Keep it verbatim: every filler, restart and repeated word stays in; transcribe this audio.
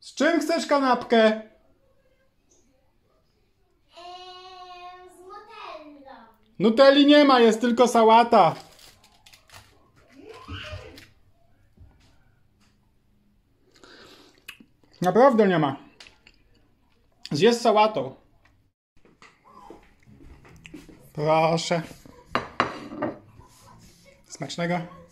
Z czym chcesz kanapkę? Eee, z Nutellą. Nutelli nie ma, jest tylko sałata. Naprawdę nie ma. Zjedz z sałatą. Proszę. Smacznego.